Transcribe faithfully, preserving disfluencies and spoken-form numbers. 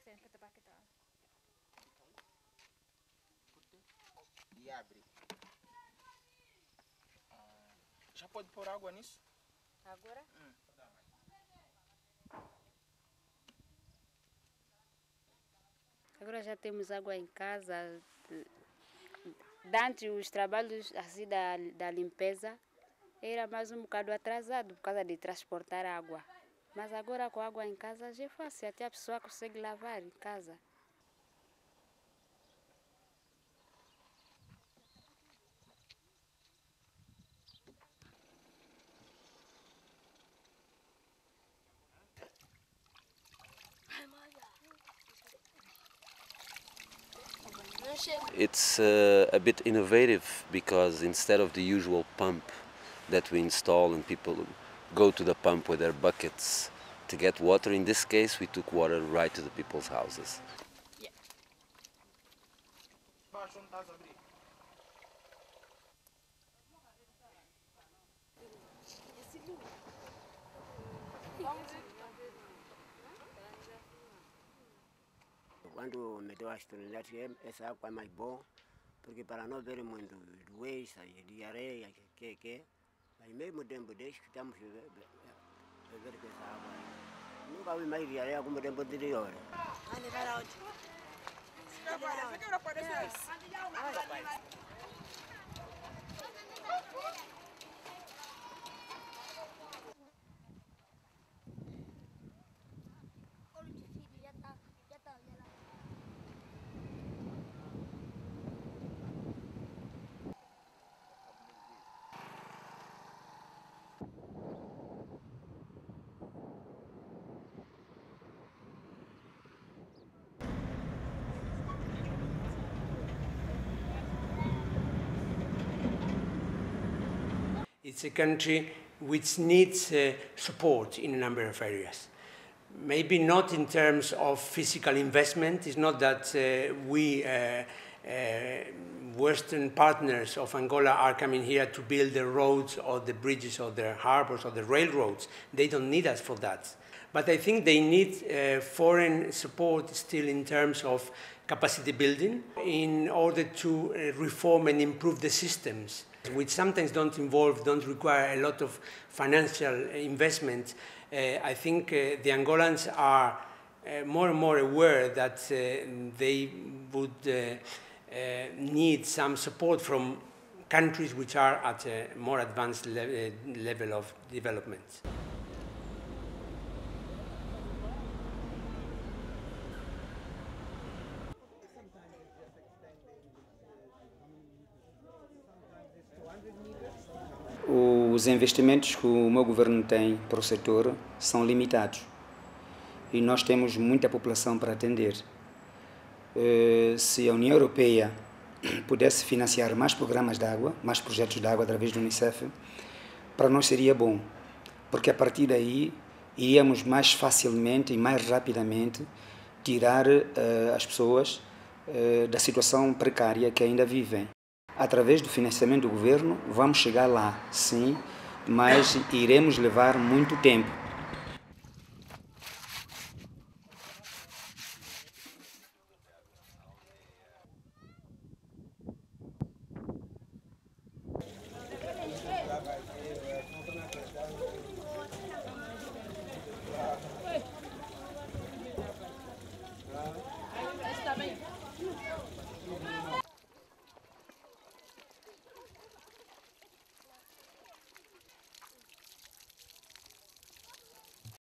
E abre. Ah, já pode pôr água nisso? Agora? Hum. Agora já temos água em casa. Durante os trabalhos assim, da, da limpeza, era mais um bocado atrasado por causa de transportar água. Mas agora com água em casa já é fácil, até a pessoa consegue lavar em casa. It's uh, a bit innovative because instead of the usual pump that we install and people go to the pump with their buckets to get water, in this case we took water right to the people's houses. Yeah. Quando meteu a esterilidade, essa água é mais boa, porque para não ver muito doença, diarreia, que que, mas mesmo tempo desde que estamos a ver com essa água, nunca vi mais diarreia como tempo anterior. It's a country which needs uh, support in a number of areas. Maybe not in terms of physical investment. It's not that uh, we, uh, uh, Western partners of Angola, are coming here to build the roads or the bridges or the harbors or the railroads. They don't need us for that. But I think they need uh, foreign support still in terms of capacity building in order to uh, reform and improve the systems, which sometimes don't involve, don't require a lot of financial investment. Uh, I think uh, the Angolans are uh, more and more aware that uh, they would uh, uh, need some support from countries which are at a more advanced le uh, level of development. Os investimentos que o meu governo tem para o setor são limitados e nós temos muita população para atender. Se a União Europeia pudesse financiar mais programas de água, mais projetos de água através do Unicef, para nós seria bom, porque a partir daí iríamos mais facilmente e mais rapidamente tirar uh, as pessoas uh, da situação precária que ainda vivem. Através do financiamento do governo, vamos chegar lá, sim, mas iremos levar muito tempo.